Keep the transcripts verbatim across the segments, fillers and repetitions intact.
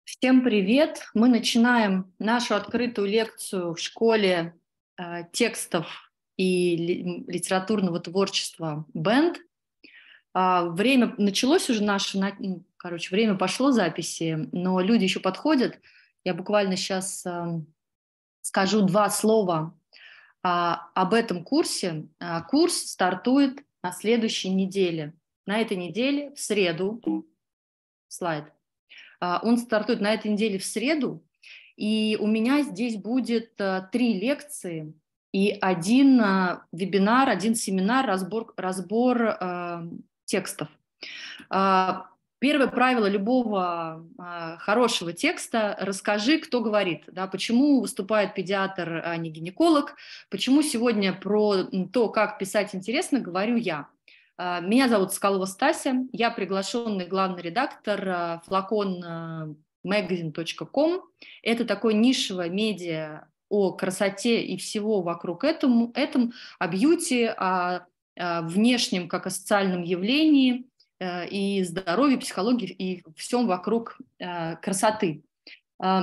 Всем привет! Мы начинаем нашу открытую лекцию в школе э, текстов и ли- литературного творчества Бенд. А, время началось уже наше, на- м, короче, время пошло записи, но люди еще подходят. Я буквально сейчас скажу два слова а, об этом курсе. А, курс стартует на следующей неделе. На этой неделе, в среду, слайд. А, Он стартует на этой неделе в среду, и у меня здесь будет а, три лекции и один а, вебинар, один семинар, разбор, разбор а, текстов. А, Первое правило любого а, хорошего текста – расскажи, кто говорит. Да, почему выступает педиатр, а не гинеколог, почему сегодня про то, как писать интересно, говорю я. А, Меня зовут Скалова Стася, я приглашенный главный редактор а, флакон магазин точка ком. Это такое нишевое медиа о красоте и всего вокруг этому, этом, о бьюти, о, о внешнем как о социальном явлении, и здоровье, психологии, и всем вокруг э, красоты. Э,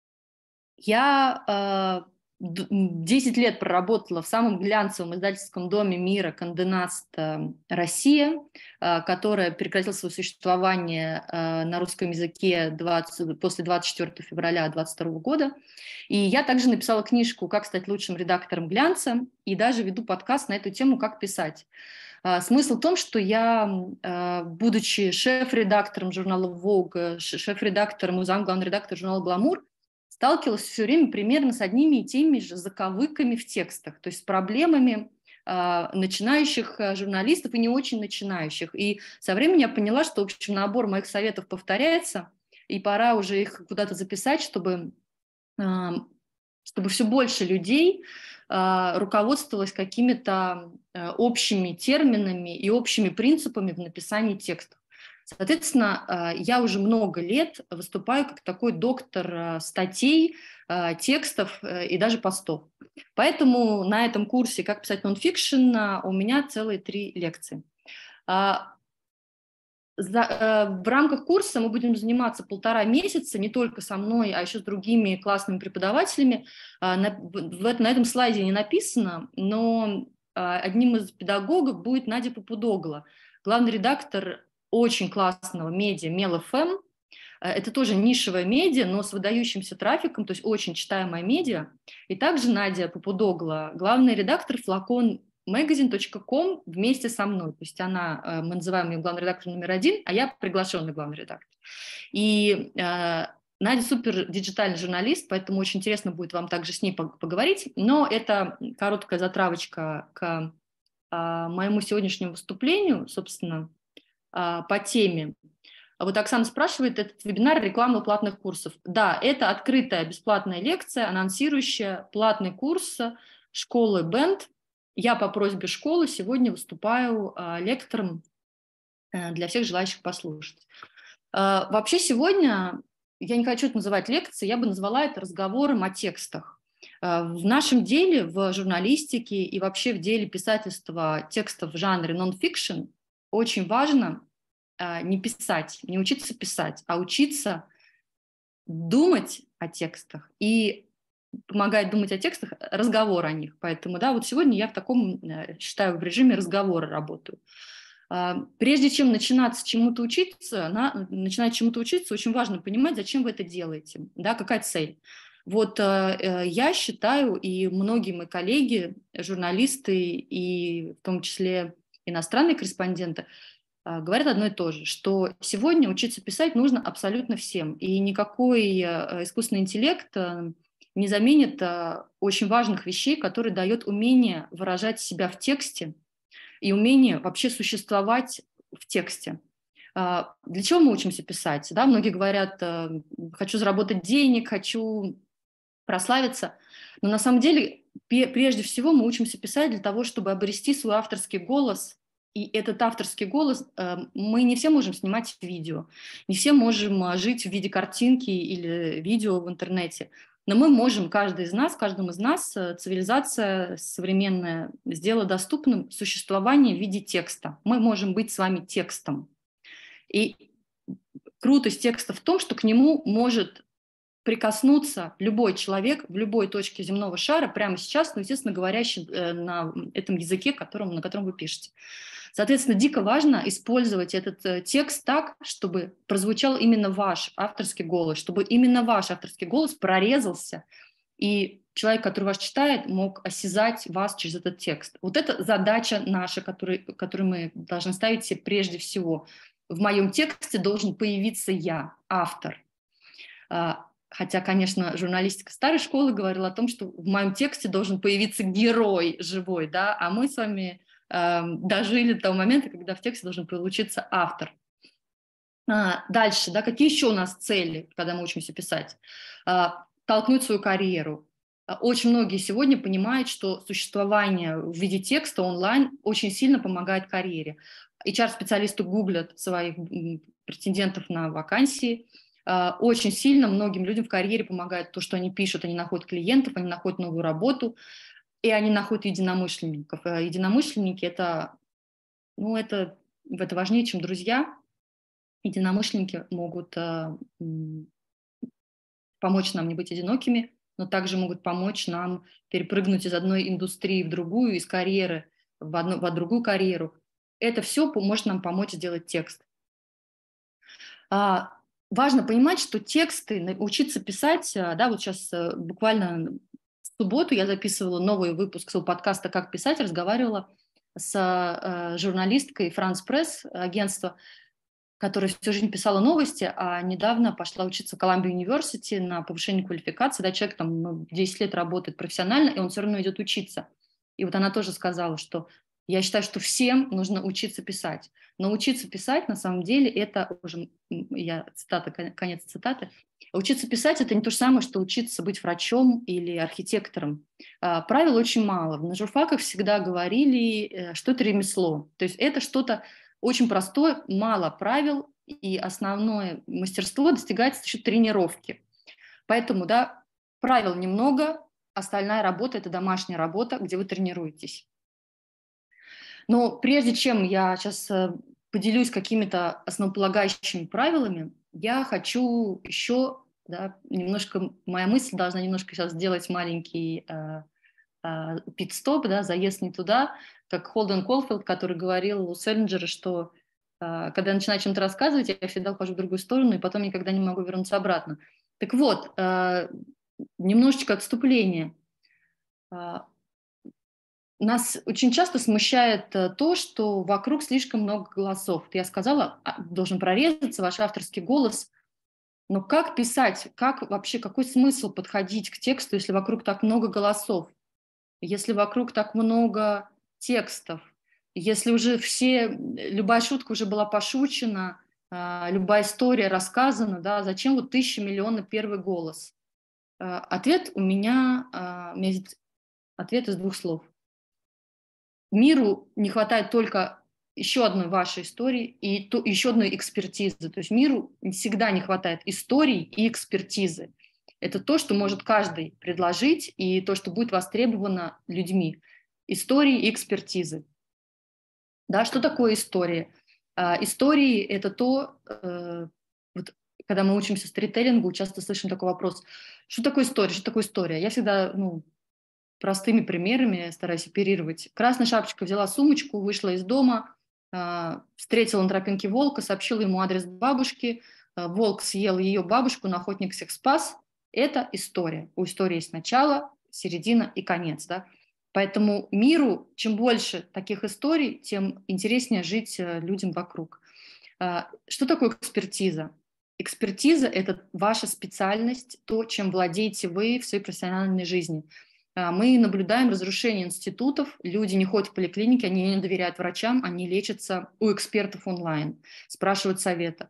я э, десять лет проработала в самом глянцевом издательском доме мира «Конде Наст Россия», э, которая прекратила свое существование э, на русском языке двадцать, после двадцать четвёртого февраля двадцать второго года. И я также написала книжку «Как стать лучшим редактором глянца» и даже веду подкаст на эту тему «Как писать». Смысл в том, что я, будучи шеф-редактором журнала Vogue, шеф-редактором и замглавного редактора журнала Glamour, сталкивалась все время примерно с одними и теми же заковыками в текстах, то есть с проблемами начинающих журналистов и не очень начинающих. И со временем я поняла, что, в общем, набор моих советов повторяется, и пора уже их куда-то записать, чтобы, чтобы все больше людей руководствовалась какими-то общими терминами и общими принципами в написании текстов. Соответственно, я уже много лет выступаю как такой доктор статей, текстов и даже постов. Поэтому на этом курсе «Как писать нонфикшн» у меня целые три лекции. В рамках курса мы будем заниматься полтора месяца, не только со мной, а еще с другими классными преподавателями. На, на этом слайде не написано, но одним из педагогов будет Надя Попудогла, главный редактор очень классного медиа Мел эф эм. Это тоже нишевое медиа, но с выдающимся трафиком, то есть очень читаемое медиа. И также Надя Попудогла, главный редактор флакон магазин точка ком вместе со мной. То есть она, мы называем ее главный редактор номер один, а я приглашенный главный редактор. И э, Надя супер диджитальный журналист, поэтому очень интересно будет вам также с ней поговорить. Но это короткая затравочка к э, моему сегодняшнему выступлению, собственно, э, по теме. Вот Оксана спрашивает, этот вебинар реклама платных курсов. Да, это открытая бесплатная лекция, анонсирующая платный курс школы Бенд. Я по просьбе школы сегодня выступаю э, лектором э, для всех желающих послушать. Э, вообще сегодня, я не хочу это называть лекцией, я бы назвала это разговором о текстах. Э, в нашем деле, в журналистике и вообще в деле писательства текстов в жанре нон-фикшн очень важно э, не писать, не учиться писать, а учиться думать о текстах и помогает думать о текстах разговор о них. Поэтому, да, вот сегодня я в таком, считаю, в режиме разговора работаю. Прежде чем начинать чему-то учиться, на, начинать чему-то учиться, очень важно понимать, зачем вы это делаете, да, какая цель. Вот э, я считаю, и многие мои коллеги, журналисты, и в том числе иностранные корреспонденты, э, говорят одно и то же, что сегодня учиться писать нужно абсолютно всем, и никакой э, искусственный интеллект э, не заменит э, очень важных вещей, которые дает умение выражать себя в тексте и умение вообще существовать в тексте. Э, для чего мы учимся писать? Да, многие говорят, э, хочу заработать денег, хочу прославиться, но на самом деле прежде всего мы учимся писать для того, чтобы обрести свой авторский голос. И этот авторский голос, э, мы не все можем снимать видео, не все можем жить в виде картинки или видео в интернете. Но мы можем, каждый из нас, каждому из нас цивилизация современная сделала доступным существование в виде текста. Мы можем быть с вами текстом. И крутость текста в том, что к нему может прикоснуться любой человек в любой точке земного шара прямо сейчас, ну, естественно, говорящий э, на этом языке, которым, на котором вы пишете. Соответственно, дико важно использовать этот э, текст так, чтобы прозвучал именно ваш авторский голос, чтобы именно ваш авторский голос прорезался, и человек, который вас читает, мог осязать вас через этот текст. Вот это задача наша, который, которую мы должны ставить себе прежде всего. В моем тексте должен появиться я, автор. Хотя, конечно, журналистика старой школы говорила о том, что в моем тексте должен появиться герой живой, да, а мы с вами э, дожили до того момента, когда в тексте должен получиться автор. А, дальше, да, какие еще у нас цели, когда мы учимся писать? А, толкнуть свою карьеру. Очень многие сегодня понимают, что существование в виде текста онлайн очень сильно помогает карьере. эйч ар-специалисты гуглят своих претендентов на вакансии. Очень сильно многим людям в карьере помогает то, что они пишут, они находят клиентов, они находят новую работу, и они находят единомышленников. Единомышленники – это, ну, это, это важнее, чем друзья. Единомышленники могут э, помочь нам не быть одинокими, но также могут помочь нам перепрыгнуть из одной индустрии в другую, из карьеры в, одну, в другую карьеру. Это все может нам помочь сделать текст. А, важно понимать, что тексты, учиться писать, да, вот сейчас буквально в субботу я записывала новый выпуск своего подкаста «Как писать», разговаривала с э, журналисткой France Press агентства, которая всю жизнь писала новости, а недавно пошла учиться в Columbia University на повышение квалификации. Да, человек там ну, десять лет работает профессионально, и он все равно идет учиться. И вот она тоже сказала, что я считаю, что всем нужно учиться писать. Но учиться писать, на самом деле, это уже, я цитата, конец цитаты, учиться писать – это не то же самое, что учиться быть врачом или архитектором. Правил очень мало. На журфаках всегда говорили, что это ремесло. То есть это что-то очень простое, мало правил, и основное мастерство достигается за счет тренировки. Поэтому, да, правил немного, остальная работа – это домашняя работа, где вы тренируетесь. Но прежде чем я сейчас поделюсь какими-то основополагающими правилами, я хочу еще, да, немножко, моя мысль должна немножко сейчас сделать маленький э, э, пит-стоп, да, заезд не туда, как Холден Колфилд, который говорил у Селлинджера, что э, когда я начинаю чем-то рассказывать, я всегда ухожу в другую сторону, и потом никогда не могу вернуться обратно. Так вот, э, немножечко отступление. Нас очень часто смущает то, что вокруг слишком много голосов. Я сказала, должен прорезаться ваш авторский голос. Но как писать, как вообще, какой смысл подходить к тексту, если вокруг так много голосов, если вокруг так много текстов, если уже все, любая шутка уже была пошучена, любая история рассказана, да, зачем вот тысяча миллионов первый голос? Ответ у меня, у меня есть ответ из двух слов. Миру не хватает только еще одной вашей истории и то, еще одной экспертизы. То есть миру всегда не хватает историй и экспертизы. Это то, что может каждый предложить, и то, что будет востребовано людьми. Истории и экспертизы. Да, что такое история? А, истории – это то, э, вот, когда мы учимся сторителлингу, часто слышим такой вопрос, что такое история, что такое история? Я всегда, ну, простыми примерами стараюсь оперировать. Красная шапочка взяла сумочку, вышла из дома, э, встретила на тропинке волка, сообщила ему адрес бабушки. Э, волк съел ее бабушку, но охотник всех спас. Это история. У истории есть начало, середина и конец. Да? Поэтому миру, чем больше таких историй, тем интереснее жить э, людям вокруг. Э, что такое экспертиза? Экспертиза – это ваша специальность, то, чем владеете вы в своей профессиональной жизни. Мы наблюдаем разрушение институтов, люди не ходят в поликлиники, они не доверяют врачам, они лечатся у экспертов онлайн, спрашивают совета.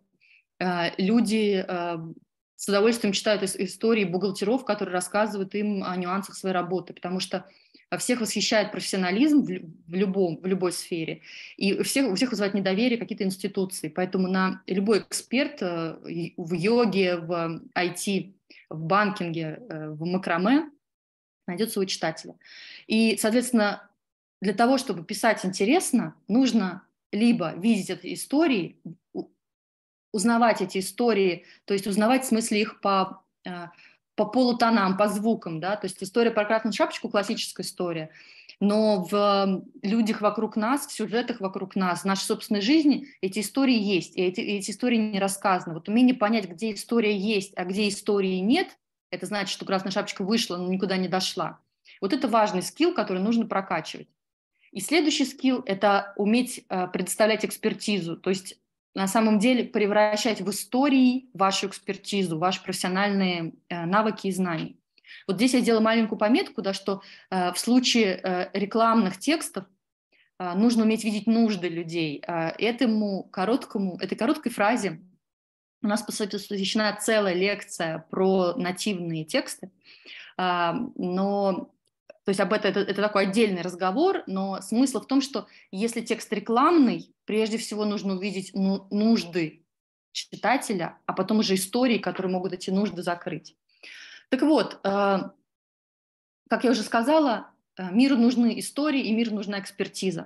Люди с удовольствием читают истории бухгалтеров, которые рассказывают им о нюансах своей работы, потому что всех восхищает профессионализм в, любом, в любой сфере, и у всех, у всех вызывает недоверие какие-то институции. Поэтому на любой эксперт в йоге, в ай ти, в банкинге, в макраме найдет своего читателя. И, соответственно, для того, чтобы писать интересно, нужно либо видеть эти истории, узнавать эти истории, то есть узнавать в смысле их по, э, по полутонам, по звукам, да, то есть история про Красную Шапочку — классическая история, но в людях вокруг нас, в сюжетах вокруг нас, в нашей собственной жизни эти истории есть, и эти, и эти истории не рассказаны. Вот умение понять, где история есть, а где истории нет, это значит, что Красная Шапочка вышла, но никуда не дошла. Вот это важный скилл, который нужно прокачивать. И следующий скилл — это уметь э, предоставлять экспертизу, то есть на самом деле превращать в истории вашу экспертизу, ваши профессиональные э, навыки и знания. Вот здесь я делаю маленькую пометку, да, что э, в случае э, рекламных текстов э, нужно уметь видеть нужды людей. Э, этому короткому, этой короткой фразе у нас посвящена целая лекция про нативные тексты, э, но то есть об этом это, это такой отдельный разговор, но смысл в том, что если текст рекламный, прежде всего нужно увидеть ну, нужды читателя, а потом уже истории, которые могут эти нужды закрыть. Так вот, э, как я уже сказала, э, миру нужны истории и миру нужна экспертиза.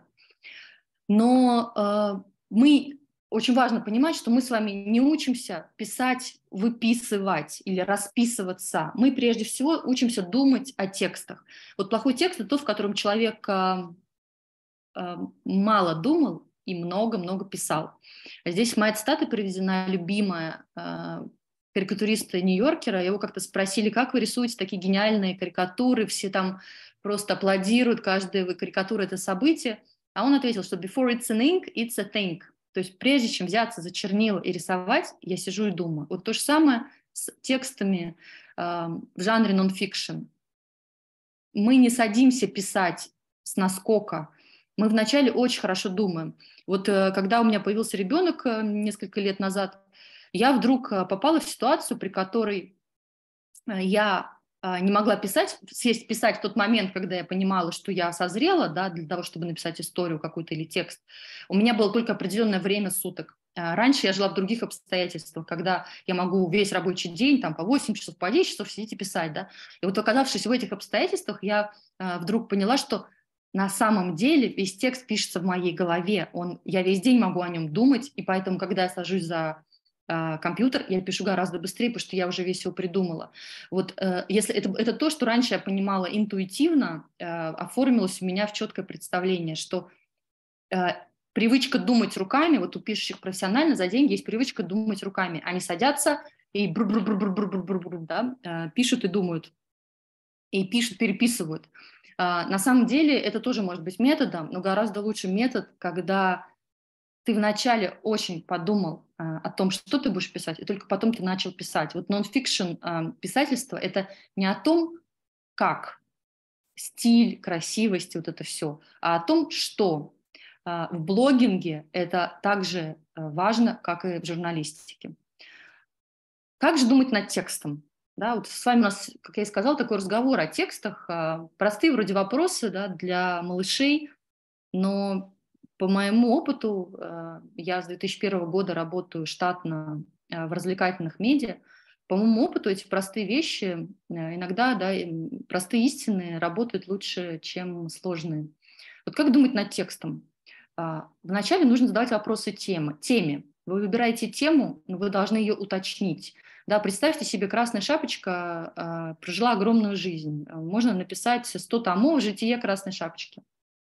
Но э, мы очень важно понимать, что мы с вами не учимся писать, выписывать или расписываться. Мы прежде всего учимся думать о текстах. Вот плохой текст — это тот, в котором человек э, э, мало думал и много-много писал. Здесь моя цитата приведена, любимая, э, карикатуриста Нью-Йоркера. Его как-то спросили: как вы рисуете такие гениальные карикатуры, все там просто аплодируют, каждая карикатура — это событие. А он ответил, что before it's an ink, it's a think. То есть прежде чем взяться за чернила и рисовать, я сижу и думаю. Вот то же самое с текстами э, в жанре нон-фикшн. Мы не садимся писать с наскока. Мы вначале очень хорошо думаем. Вот э, когда у меня появился ребенок э, несколько лет назад, я вдруг э, попала в ситуацию, при которой э, я э, не могла писать, сесть писать в тот момент, когда я понимала, что я созрела, да, для того, чтобы написать историю какую-то или текст. У меня было только определенное время суток. Э, Раньше я жила в других обстоятельствах, когда я могу весь рабочий день, там, по восемь часов, по десять часов сидеть и писать, да. И вот оказавшись в этих обстоятельствах, я э, вдруг поняла, что на самом деле весь текст пишется в моей голове. Он, я весь день могу о нем думать, и поэтому, когда я сажусь за э, компьютер, я пишу гораздо быстрее, потому что я уже весь его придумала. Вот э, если это, это то, что раньше я понимала интуитивно, э, оформилось у меня в четкое представление, что э, привычка думать руками, вот у пишущих профессионально за деньги есть привычка думать руками. Они садятся и бру-бру-бру-бру-бру-бру-бру, да, э, пишут и думают, и пишут, переписывают. А, на самом деле это тоже может быть методом, но гораздо лучше метод, когда ты вначале очень подумал а, о том, что ты будешь писать, и только потом ты начал писать. Вот нон-фикшн а, писательство — это не о том, как, стиль, красивость, вот это все, а о том, что. А, в блогинге это также а, важно, как и в журналистике. Как же думать над текстом? Да, вот с вами у нас, как я и сказала, такой разговор о текстах, а, простые вроде вопросы, да, для малышей, но по моему опыту, а, я с две тысячи первого года работаю штатно а, в развлекательных медиа, по моему опыту эти простые вещи, а, иногда, да, м, простые истины работают лучше, чем сложные. Вот как думать над текстом? А, Вначале нужно задавать вопросы темы, теме. Вы выбираете тему, но вы должны ее уточнить. Да, представьте себе, Красная Шапочка а, прожила огромную жизнь. А, Можно написать сто томов «Житие Красной Шапочки».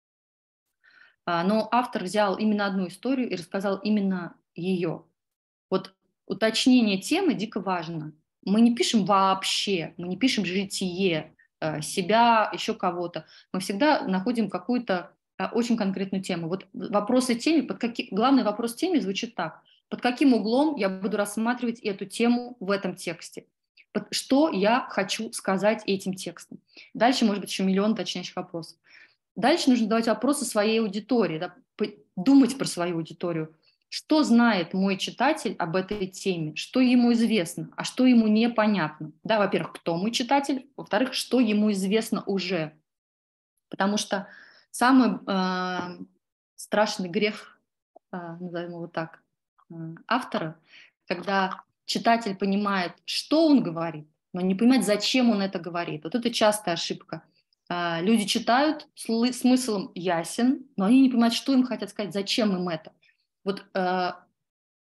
А, Но автор взял именно одну историю и рассказал именно ее. Вот уточнение темы дико важно. Мы не пишем вообще, мы не пишем житие, э, себя, еще кого-то. Мы всегда находим какую-то э, очень конкретную тему. Вот вопросы теме, под каки... главный вопрос теме звучит так: под каким углом я буду рассматривать эту тему в этом тексте? Под- Что я хочу сказать этим текстом? Дальше может быть еще миллион уточняющих вопросов. Дальше нужно задавать вопросы своей аудитории, да, думать про свою аудиторию. Что знает мой читатель об этой теме? Что ему известно, а что ему непонятно? Да, во-первых, кто мой читатель? Во-вторых, что ему известно уже? Потому что самый э, страшный грех, э, назовем его так, э, автора, когда читатель понимает, что он говорит, но не понимает, зачем он это говорит. Вот это частая ошибка. Э, люди читают, смысл ясен, но они не понимают, что им хотят сказать, зачем им это. Вот э,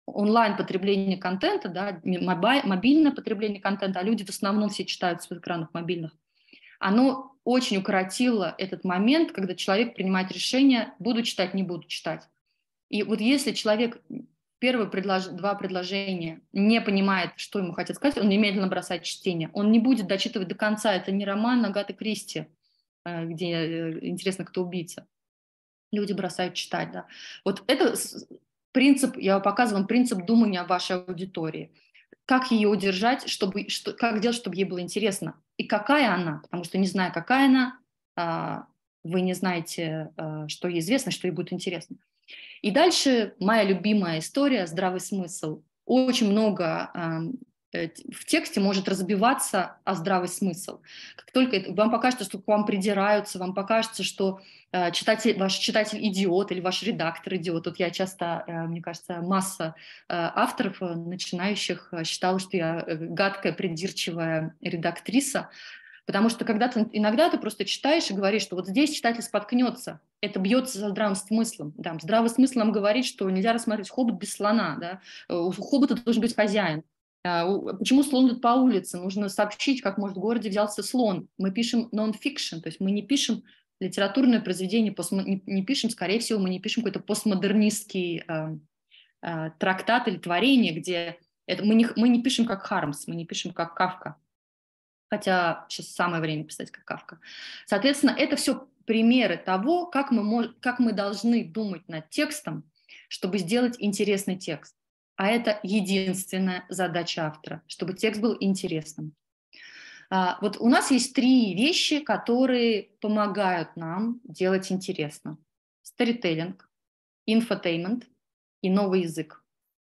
онлайн-потребление контента, да, моби- мобильное потребление контента, а люди в основном все читают с экранов мобильных, оно очень укоротило этот момент, когда человек принимает решение, буду читать, не буду читать. И вот если человек первые предлож... два предложения не понимает, что ему хотят сказать, он немедленно бросает чтение. Он не будет дочитывать до конца. Это не роман Агаты Кристи, э, где э, интересно, кто убийца. Люди бросают читать, да. Вот это принцип, я показываю принцип думания о вашей аудитории. Как ее удержать, чтобы, что, как делать, чтобы ей было интересно. И какая она, потому что не зная, какая она, а, вы не знаете, а, что ей известно, что ей будет интересно. И дальше моя любимая история «Здравый смысл». Очень много э, в тексте может разбиваться о здравый смысл. Как только это, вам покажется, что к вам придираются, вам покажется, что э, читатель, ваш читатель идиот или ваш редактор идиот. Тут я часто, э, мне кажется, масса э, авторов э, начинающих э, считала, что я э, гадкая, придирчивая редактриса. Потому что когда ты, иногда ты просто читаешь и говоришь, что вот здесь читатель споткнется, это бьется за здравым смыслом. Да. Здравый смысл нам говорит, что нельзя рассматривать хоббит без слона. Да. У хоббита должен быть хозяин. Почему слон идет по улице? Нужно сообщить, как может в городе взялся слон. Мы пишем non-fiction, то есть мы не пишем литературное произведение, не, не пишем, скорее всего, мы не пишем какой-то постмодернистский э, э, трактат или творение, где это, мы, не, мы не пишем как Хармс, мы не пишем как Кафка. Хотя сейчас самое время писать как Кафка. Соответственно, это все примеры того, как мы, мож, как мы должны думать над текстом, чтобы сделать интересный текст. А это единственная задача автора, чтобы текст был интересным. А, вот у нас есть три вещи, которые помогают нам делать интересно. Сторителлинг, инфотеймент и новый язык.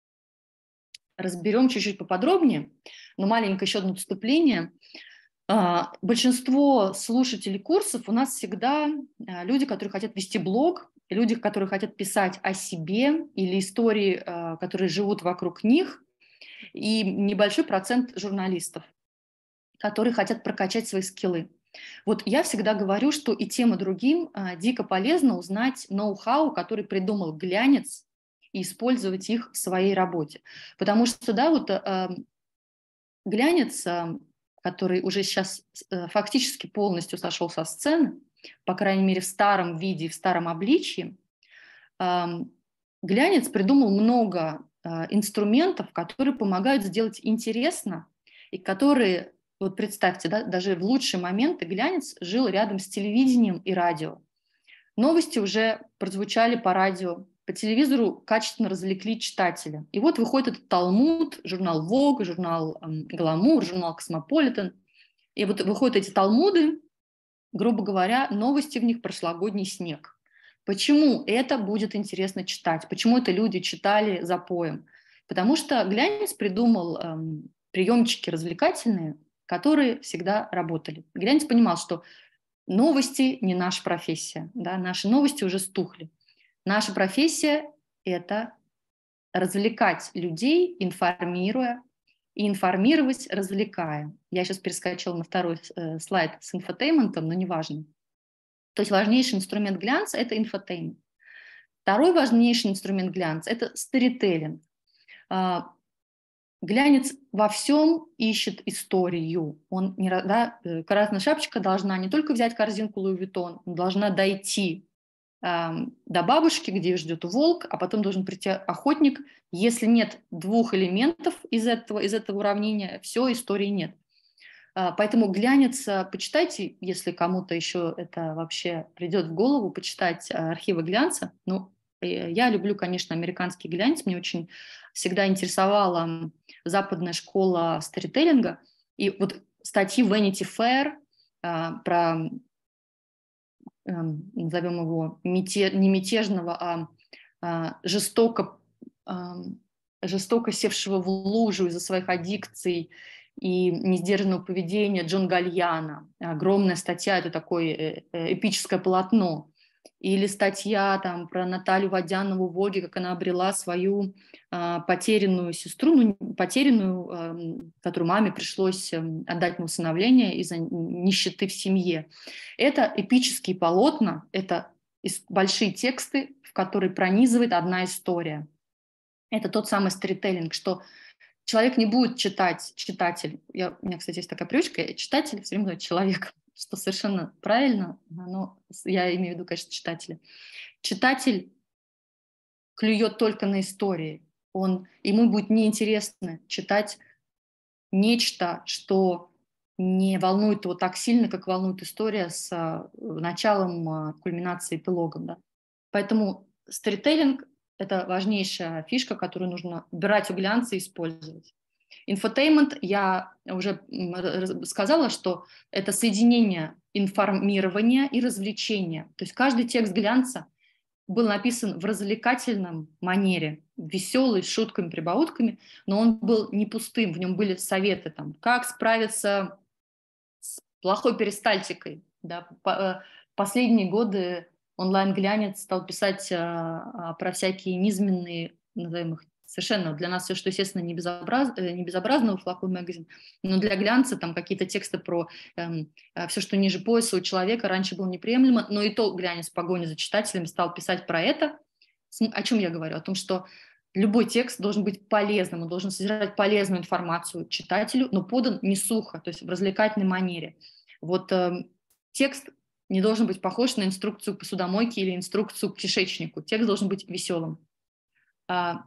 Разберем чуть-чуть поподробнее, но маленькое еще одно вступление. Большинство слушателей курсов у нас всегда люди, которые хотят вести блог, люди, которые хотят писать о себе или истории, которые живут вокруг них, и небольшой процент журналистов, которые хотят прокачать свои скиллы. Вот я всегда говорю, что и тем, и другим дико полезно узнать ноу-хау, который придумал глянец, и использовать их в своей работе. Потому что, да, вот глянец, который уже сейчас фактически полностью сошел со сцены, по крайней мере, в старом виде, в старом обличии, глянец придумал много инструментов, которые помогают сделать интересно, и которые, вот представьте, да, даже в лучшие моменты глянец жил рядом с телевидением и радио. Новости уже прозвучали по радио, по телевизору качественно развлекли читателя. И вот выходит этот Талмуд, журнал Vogue, журнал Glamour, журнал Cosmopolitan. И вот выходят эти Талмуды, грубо говоря, новости в них прошлогодний снег. Почему это будет интересно читать? Почему это люди читали запоем? Потому что глянец придумал эм, приемчики развлекательные, которые всегда работали. Глянец понимал, что новости не наша профессия, да, наши новости уже стухли. Наша профессия – это развлекать людей, информируя, и информировать, развлекая. Я сейчас перескочила на второй э, слайд с инфотейментом, но неважно. То есть важнейший инструмент глянца – это инфотеймент. Второй важнейший инструмент глянца – это сторителлинг. Э, глянец во всем ищет историю. Он не, да, красная шапочка должна не только взять корзинку Луи Виттон, должна дойти до бабушки, где ее ждет волк, а потом должен прийти охотник. Если нет двух элементов из этого, из этого уравнения, все, истории нет. Поэтому глянец, почитайте, если кому-то еще это вообще придет в голову, почитать архивы глянца. Ну, я люблю, конечно, американский глянец, мне очень всегда интересовала западная школа сторителлинга. И вот статьи Vanity Fair про, назовем его, мятеж, не мятежного, а, а жестоко, а, жестоко севшего в лужу из-за своих аддикций и несдержанного поведения Джон Гальяна. Огромная статья, это такое эпическое полотно. Или статья там, про Наталью Водянову в Волге, как она обрела свою а, потерянную сестру, ну, потерянную, а, которую маме пришлось отдать на усыновление из-за нищеты в семье. Это эпические полотна, это большие тексты, в которые пронизывает одна история. Это тот самый сторителлинг, что человек не будет читать, читатель. Я, у меня, кстати, есть такая привычка, читатель все время говорит человек, что совершенно правильно, но я имею в виду, конечно, читателя. Читатель клюет только на истории. Он, ему будет неинтересно читать нечто, что не волнует его так сильно, как волнует история с а, началом, а, кульминацией, эпилогом. Да. Поэтому сторителлинг — это важнейшая фишка, которую нужно брать у глянца и использовать. Инфотеймент, я уже сказала, что это соединение информирования и развлечения. То есть каждый текст глянца был написан в развлекательном манере, веселый, с шутками, прибаутками, но он был не пустым, в нем были советы, там, как справиться с плохой перистальтикой. Да. Последние годы онлайн-глянец стал писать а, про всякие низменные, назовем их, совершенно для нас все, что, естественно, не, безобраз... не безобразно, флакон магазин, но для глянца там какие-то тексты про эм, все, что ниже пояса у человека, раньше было неприемлемо, но и то глянец в погоне за читателями стал писать про это. О чем я говорю? О том, что любой текст должен быть полезным, он должен содержать полезную информацию читателю, но подан не сухо, то есть в развлекательной манере. Вот э, текст не должен быть похож на инструкцию к посудомойке или инструкцию к кишечнику. Текст должен быть веселым. А,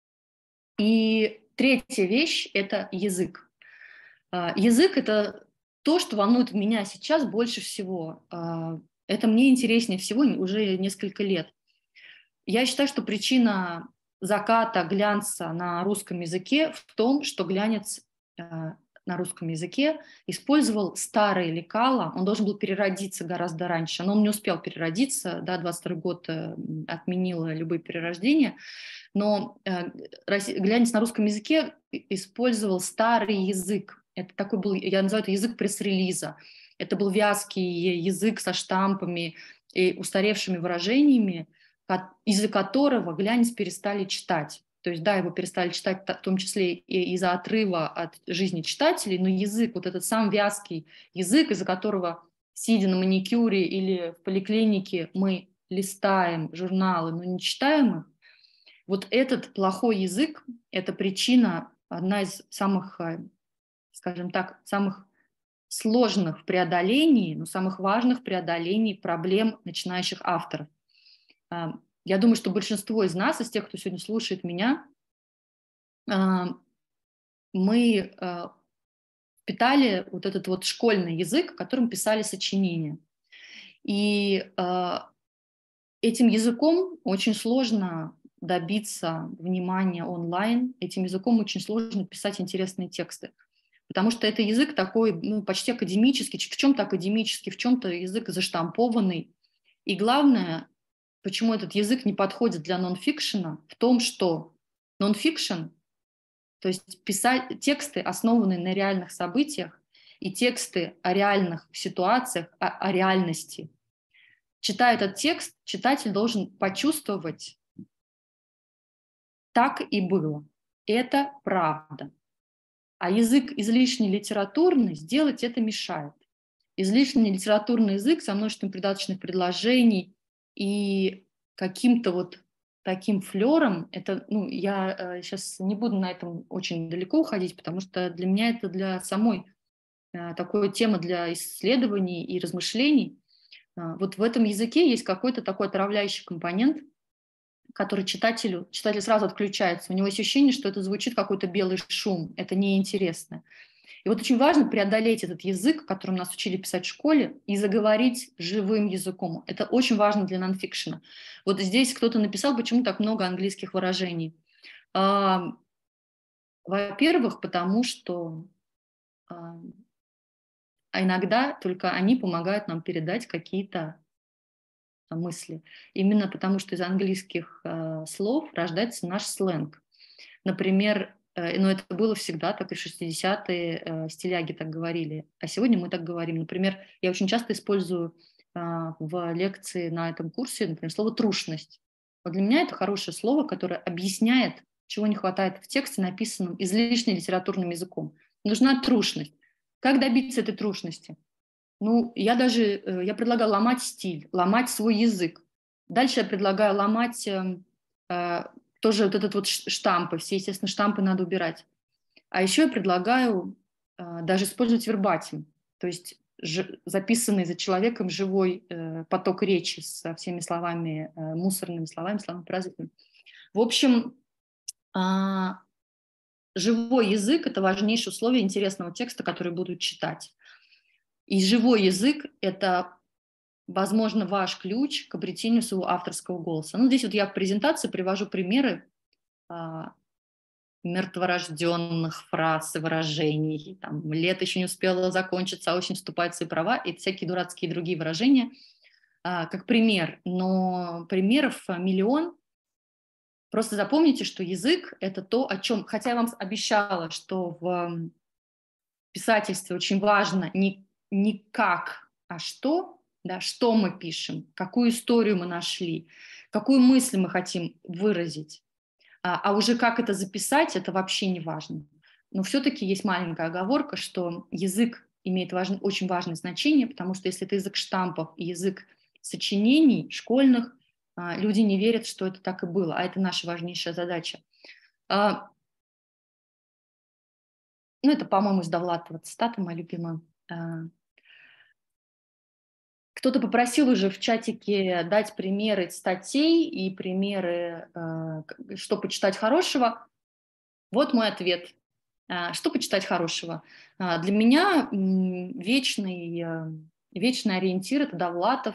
и третья вещь – это язык. А, язык – это то, что волнует меня сейчас больше всего. А, это мне интереснее всего уже несколько лет. Я считаю, что причина заката глянца на русском языке в том, что глянец э, на русском языке использовал старые лекала, он должен был переродиться гораздо раньше, но он не успел переродиться, да, двадцать второй год э, отменил любые перерождения, но э, глянец на русском языке использовал старый язык, это такой был, я называю это язык пресс-релиза, это был вязкий язык со штампами и устаревшими выражениями, из-за которого глянец перестали читать. То есть, да, его перестали читать в том числе и из-за отрыва от жизни читателей, но язык, вот этот сам вязкий язык, из-за которого, сидя на маникюре или в поликлинике, мы листаем журналы, но не читаем их, вот этот плохой язык – это причина, одна из самых, скажем так, самых сложных в преодолении, но самых важных в преодолении проблем начинающих авторов. Я думаю, что большинство из нас, из тех, кто сегодня слушает меня, мы питали вот этот вот школьный язык, которым писали сочинения. И этим языком очень сложно добиться внимания онлайн, этим языком очень сложно писать интересные тексты. Потому что это язык такой, ну, почти академический, в чем-то академический, в чем-то язык заштампованный. И главное, почему этот язык не подходит для нонфикшена, в том, что нонфикшн, то есть писать тексты, основанные на реальных событиях, и тексты о реальных ситуациях, о, о реальности. Читая этот текст, читатель должен почувствовать, так и было. Это правда. А язык излишне литературный сделать это мешает. Излишне литературный язык со множеством придаточных предложений и каким-то вот таким флером, это, ну, я э, сейчас не буду на этом очень далеко уходить, потому что для меня это для самой э, такой темы для исследований и размышлений. Э, вот в этом языке есть какой-то такой отравляющий компонент, который читателю, читатель сразу отключается. У него есть ощущение, что это звучит какой-то белый шум, это неинтересно. И вот очень важно преодолеть этот язык, которым нас учили писать в школе, и заговорить живым языком. Это очень важно для нонфикшена. Вот здесь кто-то написал, почему так много английских выражений. А, во-первых, потому что а, иногда только они помогают нам передать какие-то мысли. Именно потому, что из английских а, слов рождается наш сленг. Например, но это было всегда, так и в шестидесятые э, стиляги так говорили. А сегодня мы так говорим. Например, я очень часто использую э, в лекции на этом курсе, например, слово «трушность». Вот для меня это хорошее слово, которое объясняет, чего не хватает в тексте, написанном излишне литературным языком. Нужна трушность. Как добиться этой трушности? Ну, я даже, э, я предлагаю ломать стиль, ломать свой язык. Дальше я предлагаю ломать... Э, тоже вот этот вот штампы, все, естественно, штампы надо убирать. А еще я предлагаю э, даже использовать вербатим, то есть ж, записанный за человеком живой э, поток речи со всеми словами, э, мусорными словами, словами паразитами. В общем, э, живой язык – это важнейшее условие интересного текста, который будут читать. И живой язык – это, возможно, ваш ключ к обретению своего авторского голоса. Ну, здесь вот я в презентации привожу примеры а, мертворожденных фраз и выражений. Там, лето еще не успело закончиться, а очень вступает в свои права. И всякие дурацкие другие выражения, а, как пример. Но примеров миллион. Просто запомните, что язык – это то, о чем… Хотя я вам обещала, что в писательстве очень важно не, не как, а что, да, что мы пишем, какую историю мы нашли, какую мысль мы хотим выразить. А, а уже как это записать, это вообще не важно. Но все-таки есть маленькая оговорка, что язык имеет важно, очень важное значение, потому что если это язык штампов и язык сочинений школьных, а, люди не верят, что это так и было, а это наша важнейшая задача. А, ну, это, по-моему, из Довлатова цитата моя любимая. А, кто-то попросил уже в чатике дать примеры статей и примеры, а, что почитать хорошего. Вот мой ответ. Что почитать хорошего? Для меня вечный, вечный ориентир – это Довлатов,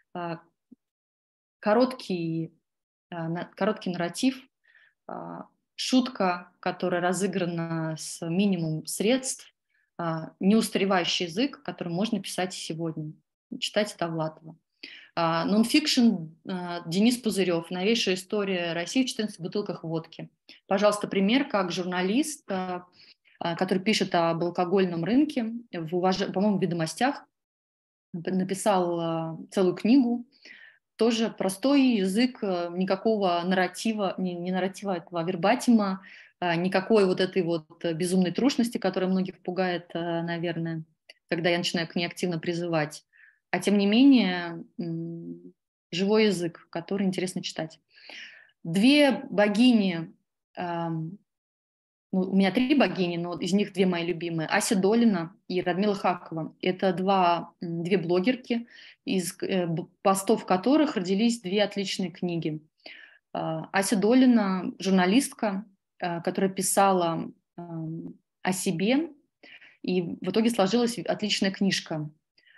короткий, короткий нарратив, шутка, которая разыграна с минимумом средств, неустаревающий язык, который можно писать сегодня. Читайте Довлатова. Нонфикшн Денис Пузырев, новейшая история России в четырнадцати бутылках водки. Пожалуйста, пример, как журналист, который пишет об алкогольном рынке, в, уваж... по-моему, в «Ведомостях», написал целую книгу. Тоже простой язык, никакого нарратива, не, не нарратива, этого, а вербатима, никакой вот этой вот безумной трушности, которая многих пугает, наверное, когда я начинаю к ней активно призывать. А тем не менее, живой язык, который интересно читать. Две богини, ну, у меня три богини, но из них две мои любимые, Ася Долина и Радмила Хакова. Это два, две блогерки, из постов которых родились две отличные книги. Ася Долина – журналистка, которая писала о себе, и в итоге сложилась отличная книжка.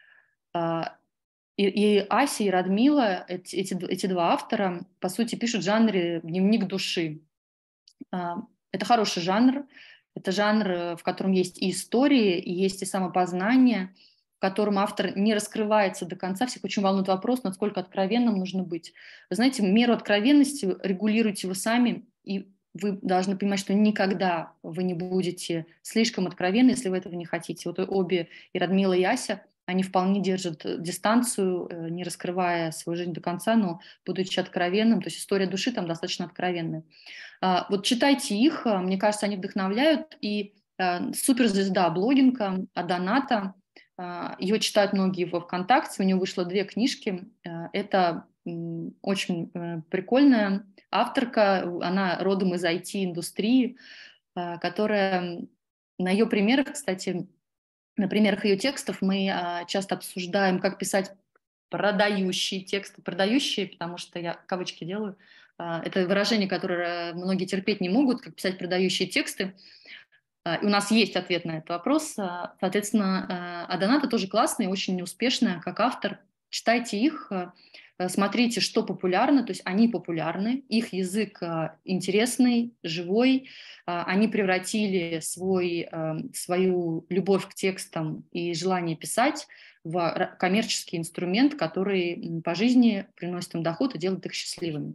И, и Ася, и Радмила, эти, эти, эти два автора, по сути, пишут в жанре «дневник души». Это хороший жанр, это жанр, в котором есть и истории, и есть и самопознание, в котором автор не раскрывается до конца. Всех очень волнует вопрос, насколько откровенным нужно быть. Вы знаете, меру откровенности регулируете вы сами, и вы должны понимать, что никогда вы не будете слишком откровенны, если вы этого не хотите. Вот обе, и Радмила, и Ася, они вполне держат дистанцию, не раскрывая свою жизнь до конца, но будучи откровенным. То есть история души там достаточно откровенная. Вот читайте их, мне кажется, они вдохновляют. И суперзвезда блогинга Аданата, ее читают многие во ВКонтакте, у нее вышло две книжки. Это очень прикольная авторка, она родом из ай ти-индустрии, которая на ее примерах, кстати, на примерах ее текстов мы а, часто обсуждаем, как писать продающие тексты. Продающие, потому что я кавычки делаю. А, это выражение, которое многие терпеть не могут, как писать продающие тексты. А, и у нас есть ответ на этот вопрос. А, соответственно, а, Аданата тоже классная, очень успешная, как автор. Читайте их, смотрите, что популярно, то есть они популярны, их язык интересный, живой, они превратили свой, свою любовь к текстам и желание писать в коммерческий инструмент, который по жизни приносит им доход и делает их счастливыми.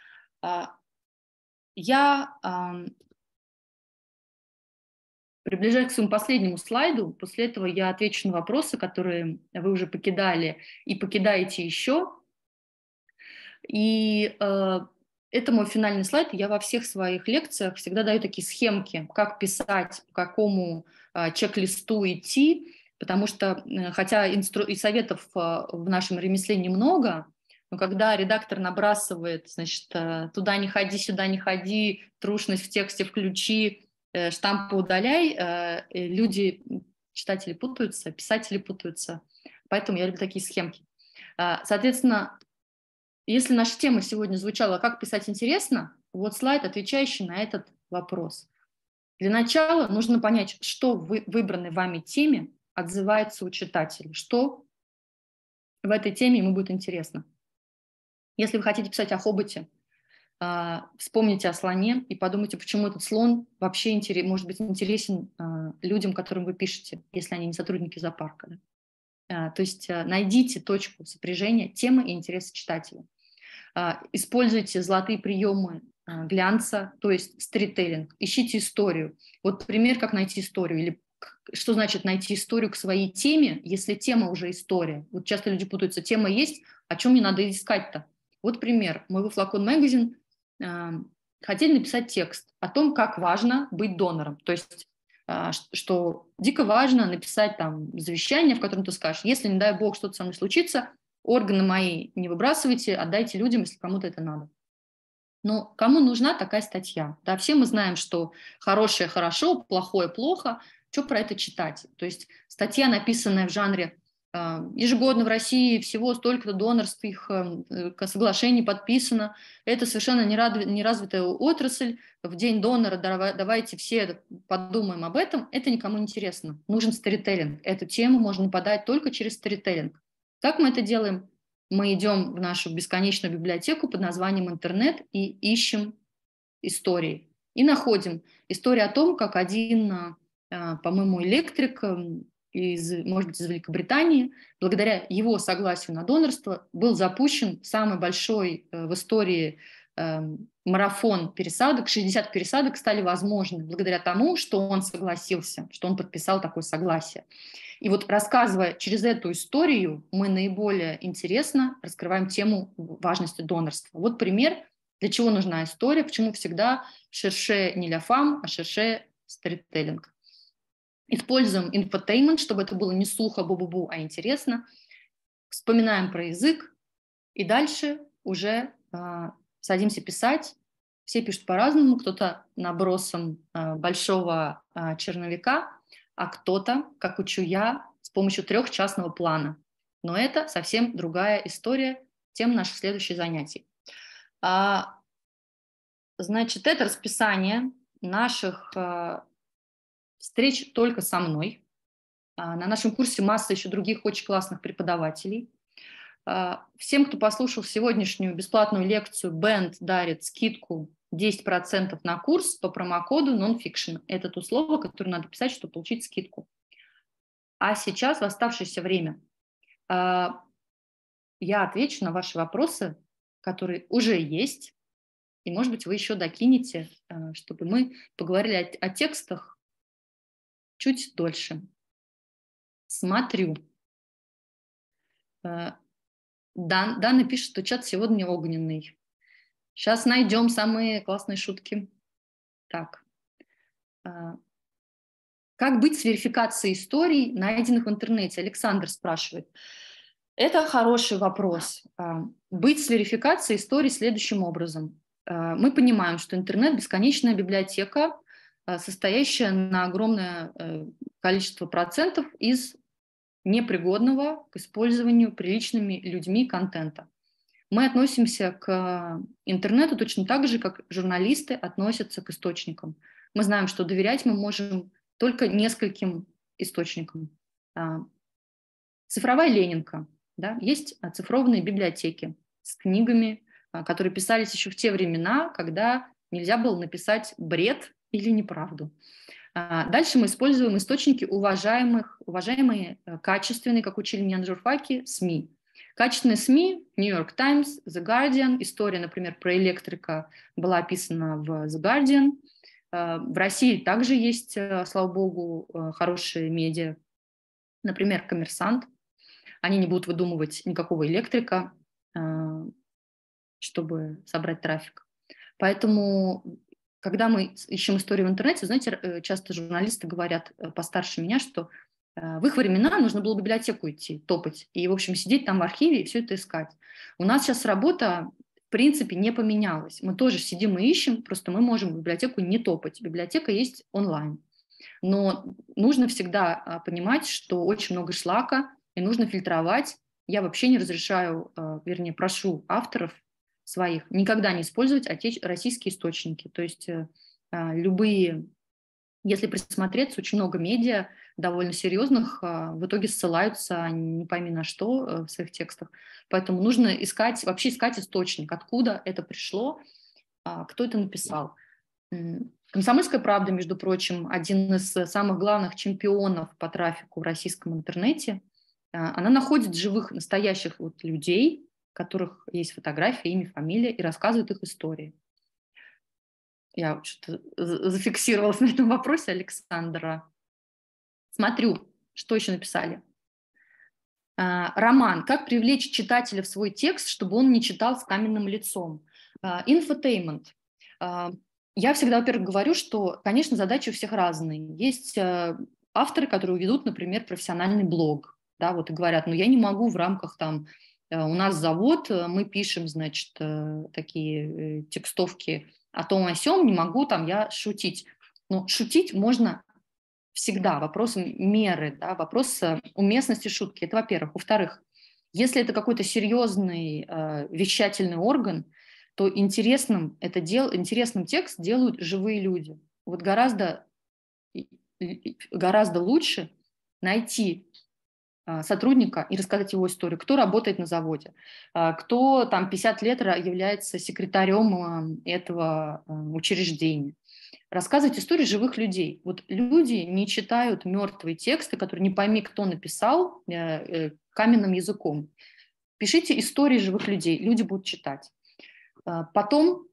Я приближаюсь к своему последнему слайду, после этого я отвечу на вопросы, которые вы уже покидали и покидаете еще. И э, это мой финальный слайд. Я во всех своих лекциях всегда даю такие схемки, как писать, по какому э, чек-листу идти, потому что, э, хотя инстру... и советов э, в нашем ремесле немного, но когда редактор набрасывает, значит, туда не ходи, сюда не ходи, трушность в тексте включи, штампы удаляй, люди, читатели путаются, писатели путаются. Поэтому я люблю такие схемки. Соответственно, если наша тема сегодня звучала «Как писать интересно?», вот слайд, отвечающий на этот вопрос. Для начала нужно понять, что в выбранной вами теме отзывается у читателя, что в этой теме ему будет интересно. Если вы хотите писать о хоботе, вспомните о слоне и подумайте, почему этот слон вообще интерес, может быть интересен людям, которым вы пишете, если они не сотрудники зоопарка. Да? То есть найдите точку сопряжения темы и интереса читателя. Используйте золотые приемы глянца, то есть сторителлинг. Ищите историю. Вот пример, как найти историю. Или что значит найти историю к своей теме, если тема уже история. Вот часто люди путаются. Тема есть, о чем мне надо искать-то? Вот пример. Мы во Flacon Magazine э, хотели написать текст о том, как важно быть донором. То есть, э, что дико важно написать там завещание, в котором ты скажешь, если, не дай бог, что-то со мной случится, органы мои не выбрасывайте, отдайте людям, если кому-то это надо. Но кому нужна такая статья? Да, все мы знаем, что хорошее – хорошо, плохое – плохо. Что про это читать? То есть статья, написанная в жанре э, «Ежегодно в России всего столько-то донорских э, соглашений подписано». Это совершенно неразвитая отрасль. В день донора давайте все подумаем об этом. Это никому не интересно. Нужен сторителлинг. Эту тему можно подать только через сторителлинг. Как мы это делаем? Мы идем в нашу бесконечную библиотеку под названием «Интернет» и ищем истории. И находим историю о том, как один, по-моему, электрик, из, может быть, из Великобритании, благодаря его согласию на донорство, был запущен самый большой в истории марафон пересадок. шестьдесят пересадок стали возможны благодаря тому, что он согласился, что он подписал такое согласие. И вот рассказывая через эту историю, мы наиболее интересно раскрываем тему важности донорства. Вот пример, для чего нужна история, почему всегда шерше не ля фам, а шерше сторителлинг. Используем инфотеймент, чтобы это было не слуха бу-бу-бу, а интересно. Вспоминаем про язык и дальше уже э, садимся писать. Все пишут по-разному, кто-то набросом э, большого э, черновика, а кто-то, как учу я, с помощью трехчастного плана. Но это совсем другая история, тема наших следующих занятий. А, значит, это расписание наших а, встреч только со мной. А, на нашем курсе масса еще других очень классных преподавателей. А, всем, кто послушал сегодняшнюю бесплатную лекцию, Band дарит скидку десять процентов на курс по промокоду Nonfiction. Это то слово, которое надо писать, чтобы получить скидку. А сейчас, в оставшееся время, я отвечу на ваши вопросы, которые уже есть, и, может быть, вы еще докинете, чтобы мы поговорили о, о текстах чуть дольше. Смотрю. Дан, Дана пишет, что чат сегодня огненный. Сейчас найдем самые классные шутки. Так. Как быть с верификацией историй, найденных в интернете? Александр спрашивает. Это хороший вопрос. Быть с верификацией историй следующим образом. Мы понимаем, что интернет – бесконечная библиотека, состоящая на огромное количество процентов из непригодного к использованию приличными людьми контента. Мы относимся к интернету точно так же, как журналисты относятся к источникам. Мы знаем, что доверять мы можем только нескольким источникам. Цифровая Ленинка. Да? Есть оцифрованные библиотеки с книгами, которые писались еще в те времена, когда нельзя было написать бред или неправду. Дальше мы используем источники уважаемых, уважаемые, качественные, как учили меня на журфаке, СМИ. Качественные СМИ, New York Times, The Guardian, история, например, про электрика была описана в The Guardian. В России также есть, слава богу, хорошие медиа, например, «Коммерсант». Они не будут выдумывать никакого электрика, чтобы собрать трафик. Поэтому, когда мы ищем историю в интернете, знаете, часто журналисты говорят постарше меня, что В их времена нужно было в библиотеку идти, топать, и, в общем, сидеть там в архиве и все это искать. У нас сейчас работа, в принципе, не поменялась. Мы тоже сидим и ищем, просто мы можем в библиотеку не топать. Библиотека есть онлайн. Но нужно всегда понимать, что очень много шлака, и нужно фильтровать. Я вообще не разрешаю, вернее, прошу авторов своих никогда не использовать отеч... российские источники. То есть любые, если присмотреться, очень много медиа довольно серьезных в итоге ссылаются не пойми на что в своих текстах. Поэтому нужно искать, вообще искать источник, откуда это пришло, кто это написал. «Комсомольская правда», между прочим, один из самых главных чемпионов по трафику в российском интернете. Она находит живых, настоящих вот людей, у которых есть фотографии, имя, фамилия, и рассказывает их истории. Я что-то зафиксировалась на этом вопросе, Александра. Смотрю, что еще написали. Роман. Как привлечь читателя в свой текст, чтобы он не читал с каменным лицом? Инфотеймент. Я всегда, во-первых, говорю, что, конечно, задачи у всех разные. Есть авторы, которые ведут, например, профессиональный блог, да, вот и говорят, ну я не могу в рамках там, у нас завод, мы пишем, значит, такие текстовки о том о сём, не могу там я шутить. Но шутить можно всегда, вопрос меры, да, вопрос уместности шутки, это во-первых. Во-вторых, если это какой-то серьезный э, вещательный орган, то интересным, это дел, интересным текст делают живые люди. Вот гораздо, гораздо лучше найти э, сотрудника и рассказать его историю, кто работает на заводе, э, кто там пятьдесят лет является секретарем э, этого э, учреждения. Рассказывать истории живых людей. Вот люди не читают мертвые тексты, которые не пойми, кто написал э, э, каменным языком. Пишите истории живых людей, люди будут читать. Потом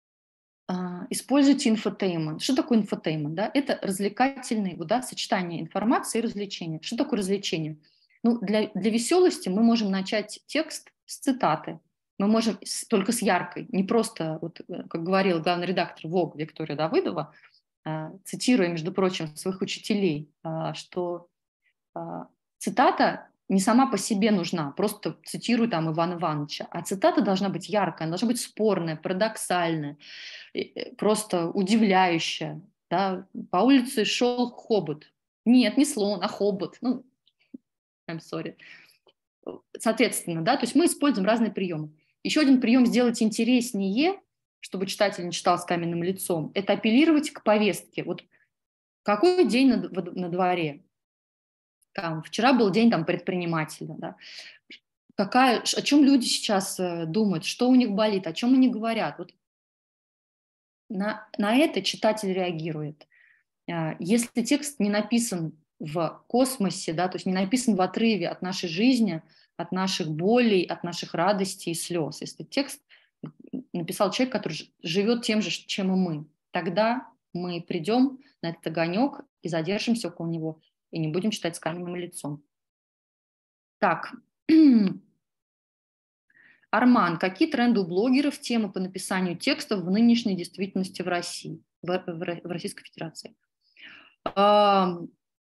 используйте инфотеймент. Что такое инфотеймент? Да? Это развлекательное, да, сочетание информации и развлечения. Что такое развлечение? Ну, для, для веселости мы можем начать текст с цитаты. Мы можем с, только с яркой, не просто, вот, как говорил главный редактор Vogue Виктория Давыдова, цитируя, между прочим, своих учителей, что цитата не сама по себе нужна, просто цитирую там Ивана Ивановича, а цитата должна быть яркая, она должна быть спорная, парадоксальная, просто удивляющая. Да? По улице шел хобот. Нет, не слон, а хобот. Ну, I'm sorry. Соответственно, да, то есть мы используем разные приемы. Еще один прием сделать интереснее, чтобы читатель не читал с каменным лицом, это апеллировать к повестке. Вот какой день на, на дворе? Там, вчера был день там, предпринимателя. Да? Какая, о чем люди сейчас э, думают, что у них болит, о чем они говорят. Вот на, на это читатель реагирует. Э, если текст не написан в космосе, да, то есть не написан в отрыве от нашей жизни, от наших болей, от наших радостей и слез, если текст написал человек, который живет тем же, чем и мы, тогда мы придем на этот огонек и задержимся около него, и не будем читать с каменным лицом. Так. Арман, какие тренды у блогеров, темы по написанию текстов в нынешней действительности в России, в, в, в Российской Федерации? Арман,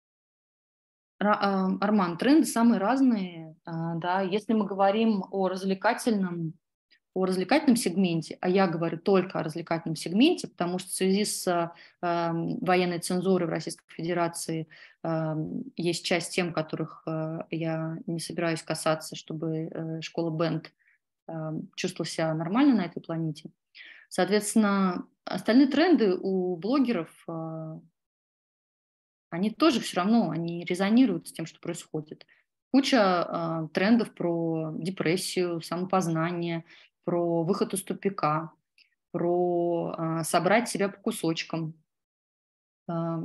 тренды самые разные. Да. Если мы говорим о развлекательном, о развлекательном сегменте, а я говорю только о развлекательном сегменте, потому что в связи с э, военной цензурой в Российской Федерации э, есть часть тем, которых э, я не собираюсь касаться, чтобы э, школа Бенд э, чувствовала себя нормально на этой планете. Соответственно, остальные тренды у блогеров, э, они тоже все равно, они резонируют с тем, что происходит. Куча э, трендов про депрессию, самопознание, про выход из тупика, про э, собрать себя по кусочкам. Э,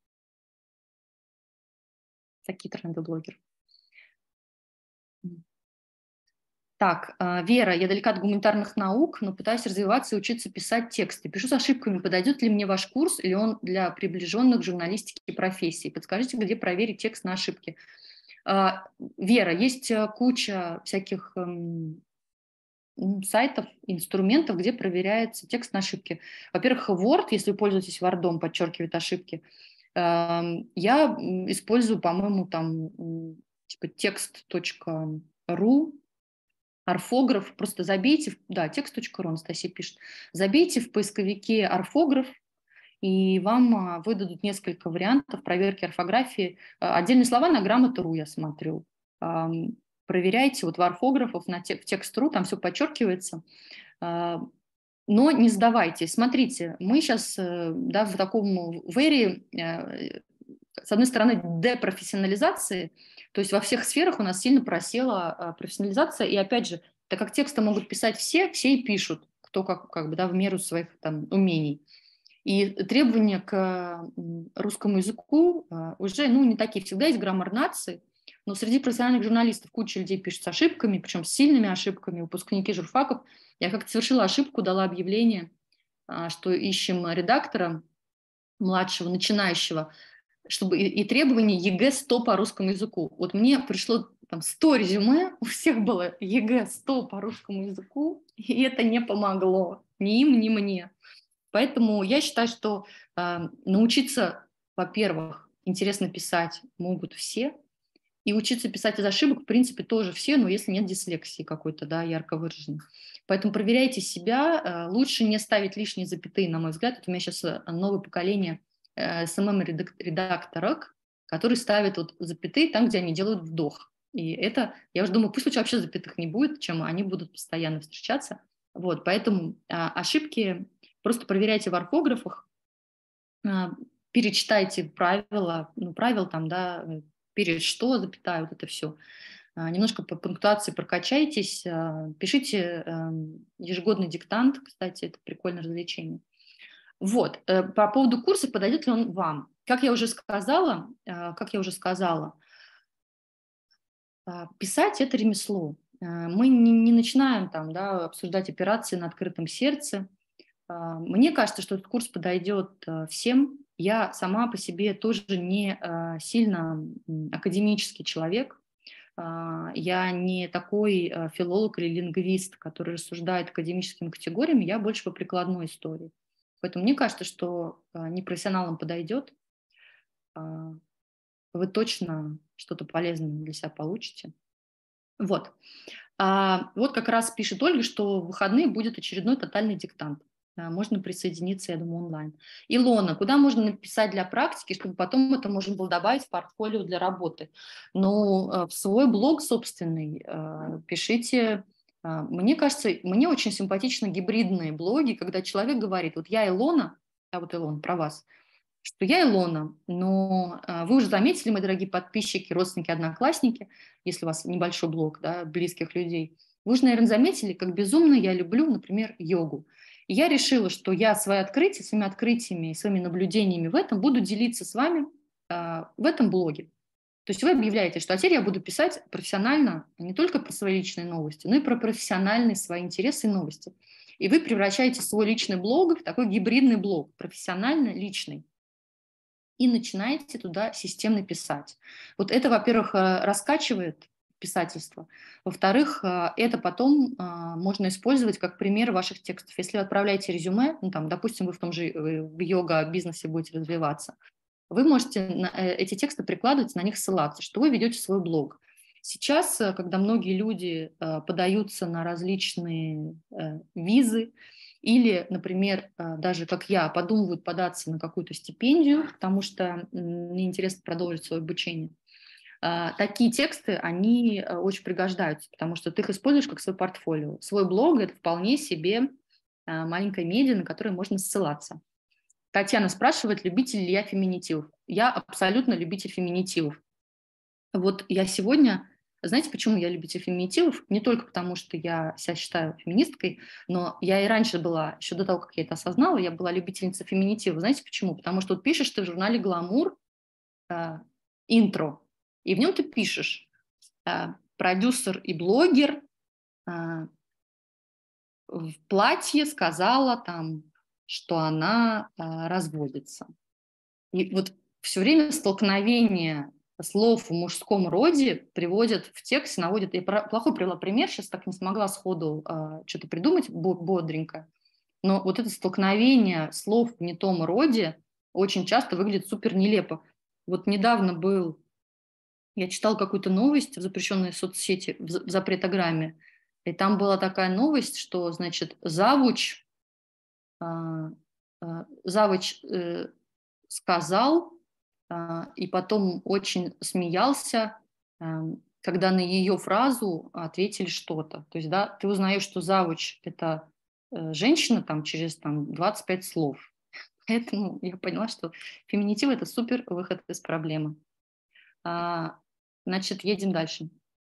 такие тренды блогеров. Так, э, Вера, я далека от гуманитарных наук, но пытаюсь развиваться и учиться писать тексты. Пишу с ошибками. Подойдет ли мне ваш курс, или он для приближенных к журналистике профессий? Подскажите, где проверить текст на ошибки. Э, Вера, есть куча всяких э, сайтов, инструментов, где проверяется текст на ошибки. Во-первых, Word, если вы пользуетесь Word, подчеркивает ошибки. Я использую, по-моему, там типа текст точка ру, орфограф, просто забейте, да, текст точка ру, Анастасия пишет, забейте в поисковике орфограф, и вам выдадут несколько вариантов проверки орфографии. Отдельные слова на грамоту точка ру я смотрю. Проверяйте, вот в орфографов, на те, в текст точка ру, там все подчеркивается. Но не сдавайтесь. Смотрите, мы сейчас, да, в таком вэре, с одной стороны, депрофессионализации, то есть во всех сферах у нас сильно просела профессионализация, и опять же, так как тексты могут писать все, все и пишут, кто как, как бы, да, в меру своих там умений. И требования к русскому языку уже, ну, не такие. Всегда есть граммар нации, но среди профессиональных журналистов куча людей пишут с ошибками, причем с сильными ошибками, выпускники журфаков. Я как-то совершила ошибку, дала объявление, что ищем редактора младшего, начинающего, чтобы и, и требования ЕГЭ сто по русскому языку. Вот мне пришло там сто резюме, у всех было ЕГЭ сто по русскому языку, и это не помогло ни им, ни мне. Поэтому я считаю, что э, научиться, во-первых, интересно писать могут все, и учиться писать из ошибок, в принципе, тоже все, но если нет дислексии какой-то, да, ярко выраженной. Поэтому проверяйте себя, э, лучше не ставить лишние запятые, на мой взгляд. Вот у меня сейчас новое поколение э, эс эм эм-редакторок, которые ставят вот запятые там, где они делают вдох. И это, я уже думаю, пусть лучше вообще запятых не будет, чем они будут постоянно встречаться. Вот, поэтому э, ошибки просто проверяйте в орфографах, э, перечитайте правила, ну, правил там, да, перед что, запятая, вот это все. Немножко по пунктуации прокачайтесь, пишите ежегодный диктант, кстати, это прикольное развлечение. Вот, по поводу курса, подойдет ли он вам? Как я уже сказала, как я уже сказала, писать – это ремесло. Мы не, не начинаем там, да, обсуждать операции на открытом сердце. Мне кажется, что этот курс подойдет всем. Я сама по себе тоже не сильно академический человек. Я не такой филолог или лингвист, который рассуждает академическими категориями, я больше по прикладной истории. Поэтому мне кажется, что непрофессионалам подойдет. Вы точно что-то полезное для себя получите. Вот. Вот как раз пишет Ольга, что в выходные будет очередной тотальный диктант. Можно присоединиться, я думаю, онлайн. Илона, куда можно написать для практики, чтобы потом это можно было добавить в портфолио для работы? Ну, в свой блог собственный пишите. Мне кажется, мне очень симпатичны гибридные блоги, когда человек говорит, вот я Илона, а вот Илона, про вас, что я Илона, но вы уже заметили, мои дорогие подписчики, родственники, одноклассники, если у вас небольшой блог, да, близких людей, вы уже, наверное, заметили, как безумно я люблю, например, йогу. И я решила, что я свои открытия, своими открытиями и своими наблюдениями в этом буду делиться с вами э, в этом блоге. То есть вы объявляете, что а теперь я буду писать профессионально не только про свои личные новости, но и про профессиональные свои интересы и новости. И вы превращаете свой личный блог в такой гибридный блог, профессионально-личный. И начинаете туда системно писать. Вот это, во-первых, раскачивает писательство. Во-вторых, это потом можно использовать как пример ваших текстов. Если вы отправляете резюме, ну, там, допустим, вы в том же в йога-бизнесе будете развиваться, вы можете эти тексты прикладывать, на них ссылаться, что вы ведете свой блог. Сейчас, когда многие люди подаются на различные визы, или, например, даже как я, подумывают податься на какую-то стипендию, потому что мне интересно продолжить свое обучение. Такие тексты, они очень пригождаются, потому что ты их используешь как свой портфолио. Свой блог – это вполне себе маленькая медиа, на которую можно ссылаться. Татьяна спрашивает, любитель ли я феминитивов. Я абсолютно любитель феминитивов. Вот я сегодня... Знаете, почему я любитель феминитивов? Не только потому, что я себя считаю феминисткой, но я и раньше была, еще до того, как я это осознала, я была любительницей феминитивов. Знаете почему? Потому что вот пишешь ты в журнале «Гламур» э, интро, и в нем ты пишешь э, продюсер и блогер э, в платье сказала там, что она э, разводится. И вот все время столкновение слов в мужском роде приводят в текст, наводят... Я плохой привела пример, сейчас так не смогла сходу э, что-то придумать бодренько, но вот это столкновение слов в не том роде очень часто выглядит супер нелепо. Вот недавно был, я читал какую-то новость в запрещенной соцсети, в за- в запретограмме, и там была такая новость, что, значит, завуч, а, а, завуч э, сказал, а, и потом очень смеялся, ам, когда на ее фразу ответили что-то. То есть, да, ты узнаешь, что завуч — это э, женщина там через там, двадцать пять слов. Поэтому я поняла, что феминитив — это супер выход из проблемы. А, значит, едем дальше.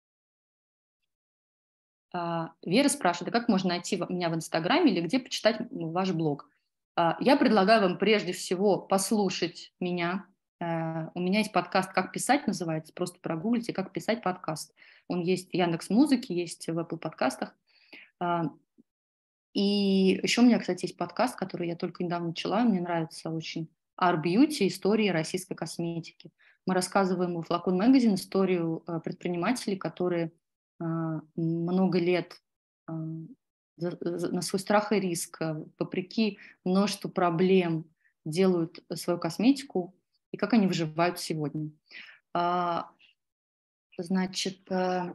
А, Вера спрашивает, а как можно найти в- меня в Инстаграме или где почитать м, ваш блог? А, Я предлагаю вам прежде всего послушать меня. Э, У меня есть подкаст «Как писать» называется, просто прогуглите «Как писать подкаст». Он есть в Яндекс.Музыке, есть в Apple подкастах. А, И еще у меня, кстати, есть подкаст, который я только недавно начала, мне нравится очень. Art Beauty — истории российской косметики. Мы рассказываем в Flacon Magazine историю э, предпринимателей, которые э, много лет э, за- за- на свой страх и риск, э, вопреки множеству проблем, делают свою косметику и как они выживают сегодня. А, Значит, э,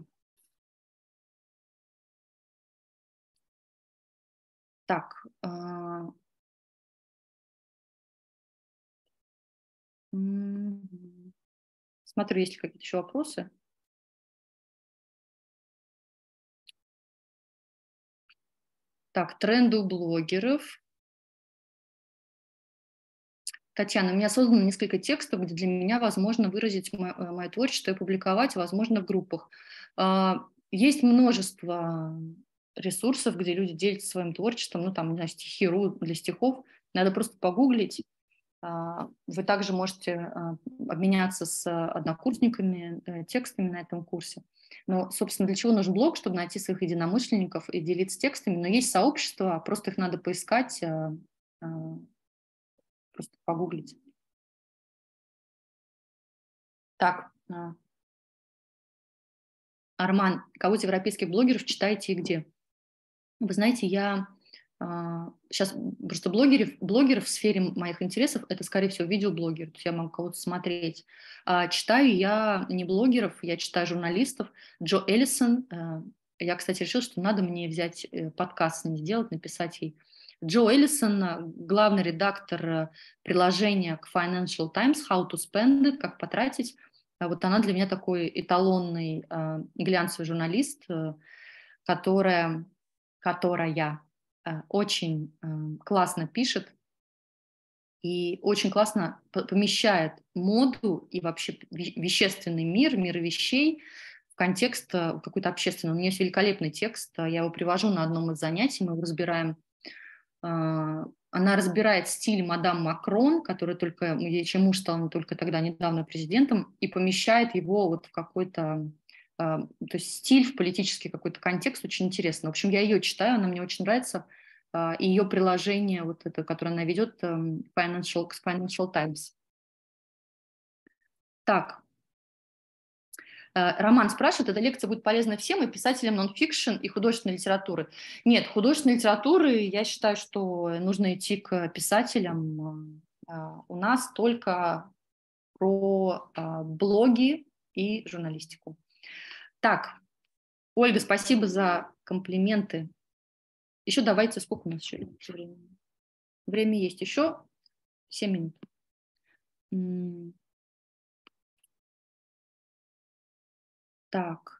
так, а, м, смотрю, есть ли какие-то еще вопросы. Так, тренды у блогеров. Татьяна, у меня создано несколько текстов, где для меня возможно выразить мо- э, мое творчество и публиковать, возможно, в группах. А, Есть множество ресурсов, где люди делятся своим творчеством, ну, там, не знаю, стихи.ру для стихов. Надо просто погуглить. А, Вы также можете а, обменяться с однокурсниками э, текстами на этом курсе. Но, собственно, для чего нужен блог? Чтобы найти своих единомышленников и делиться текстами. Но есть сообщества, просто их надо поискать, а, а, просто погуглить. Так, а, Арман, кого из европейских блогеров читаете и где? Вы знаете, я сейчас просто блогеров, блогеров в сфере моих интересов — это, скорее всего, видеоблогеры, то есть я могу кого-то смотреть. А читаю я не блогеров, я читаю журналистов. Джо Эллисон, э, я, кстати, решила, что надо мне взять э, подкаст с ней сделать, написать ей. Джо Эллисон, э, главный редактор э, приложения к Financial Times «How to Spend It», «Как потратить». А Вот она для меня такой эталонный э, глянцевый журналист, э, которая, которая э, очень э, классно пишет и очень классно п- помещает моду и вообще ве- вещественный мир, мир вещей в контекст э, какой-то общественный. У нее есть великолепный текст, э, я его привожу на одном из занятий, мы его разбираем. Э, Она разбирает стиль мадам Макрон, который только, ей чему стал он только тогда недавно президентом, и помещает его вот в какой-то, э, то есть стиль в политический какой-то контекст, очень интересно. В общем, я ее читаю, она мне очень нравится, э, и ее приложение, вот это, которое она ведет, э, Financial, Financial Times. Так, э, Роман спрашивает, эта лекция будет полезна всем, и писателям нон-фикшн, и художественной литературы? Нет, художественной литературы я считаю, что нужно идти к писателям. Э, У нас только про э, блоги и журналистику. Так, Ольга, спасибо за комплименты. Еще давайте, сколько у нас еще времени? Время есть еще семь минут. М, Так,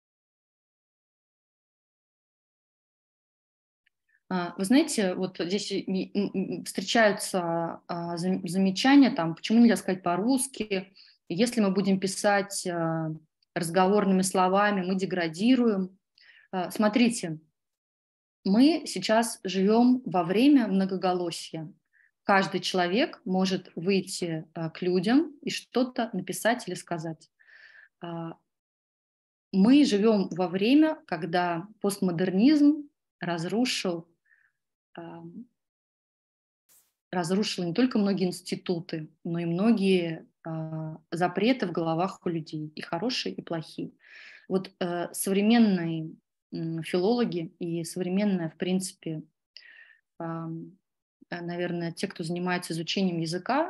А, вы знаете, вот здесь и- м, м, встречаются а, зам- замечания, там, почему нельзя сказать по-русски, если мы будем писать а, разговорными словами, мы деградируем. А, Смотрите, мы сейчас живем во время многоголосия. Каждый человек может выйти а, к людям и что-то написать или сказать. А, Мы живем во время, когда постмодернизм разрушил а, разрушила не только многие институты, но и многие а, запреты в головах у людей, и хорошие, и плохие. Вот э, современные м, филологи и современная, в принципе, ам, наверное, те, кто занимается изучением языка,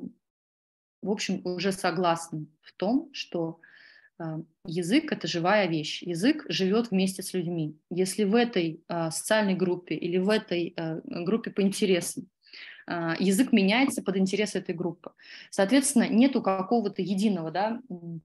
в общем, уже согласны в том, что язык — это живая вещь. Язык живет вместе с людьми. Если в этой социальной группе или в этой группе по интересам язык меняется под интересы этой группы, соответственно, нету какого-то единого, да,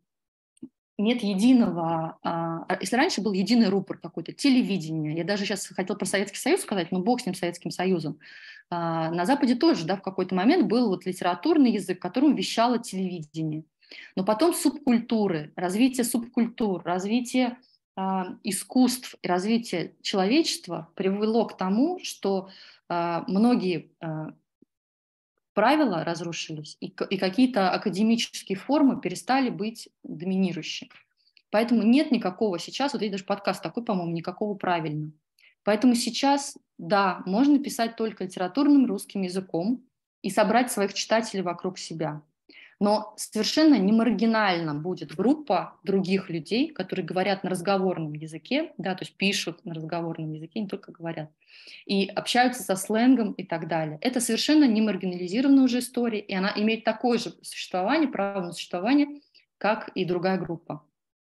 нет единого, если раньше был единый рупор какой-то, телевидение, я даже сейчас хотела про Советский Союз сказать, но бог с ним, Советским Союзом, на Западе тоже, да, в какой-то момент был вот литературный язык, которым вещало телевидение, но потом субкультуры, развитие субкультур, развитие искусств и развитие человечества привело к тому, что многие правила разрушились, и, и какие-то академические формы перестали быть доминирующими. Поэтому нет никакого сейчас, вот я даже подкаст такой, по-моему, никакого правильного. Поэтому сейчас, да, можно писать только литературным русским языком и собрать своих читателей вокруг себя. Но совершенно не маргинально будет группа других людей, которые говорят на разговорном языке, да, то есть пишут на разговорном языке, не только говорят, и общаются со сленгом и так далее. Это совершенно не маргинализированная уже история, и она имеет такое же существование, право на существование, как и другая группа.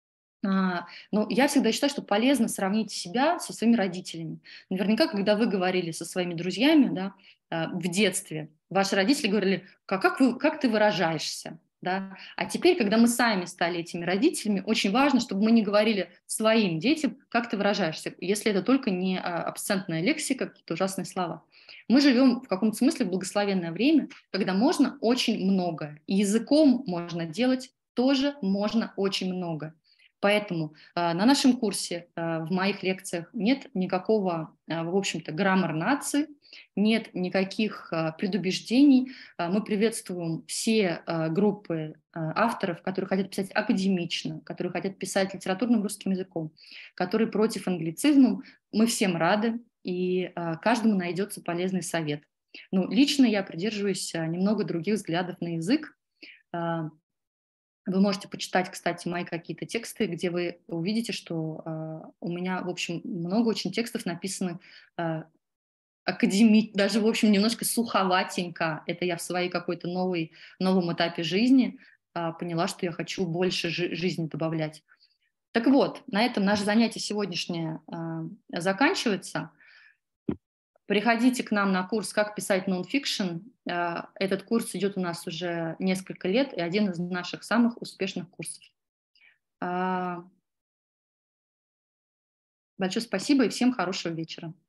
А, но я всегда считаю, что полезно сравнить себя со своими родителями. Наверняка, когда вы говорили со своими друзьями, да, в детстве, ваши родители говорили: как, как, вы, как ты выражаешься? Да? А теперь, когда мы сами стали этими родителями, очень важно, чтобы мы не говорили своим детям, как ты выражаешься, если это только не абсцентная лексика, какие-то ужасные слова. Мы живем в каком-то смысле в благословенное время, когда можно очень многое. И языком можно делать тоже можно очень много. Поэтому э, на нашем курсе, э, в моих лекциях нет никакого, э, в общем-то, граммар нации, нет никаких э, предубеждений. Э, мы приветствуем все э, группы э, авторов, которые хотят писать академично, которые хотят писать литературным русским языком, которые против англицизмов. Мы всем рады, и э, каждому найдется полезный совет. Ну, лично я придерживаюсь э, немного других взглядов на язык. Э, Вы можете почитать, кстати, мои какие-то тексты, где вы увидите, что э, у меня, в общем, много очень текстов написано э, академи... даже, в общем, немножко суховатенько. Это я в своей какой-то новой, новом этапе жизни э, поняла, что я хочу больше жи- жизни добавлять. Так вот, на этом наше занятие сегодняшнее э, заканчивается. Приходите к нам на курс «Как писать нон-фикшн». Этот курс идет у нас уже несколько лет и один из наших самых успешных курсов. Большое спасибо и всем хорошего вечера.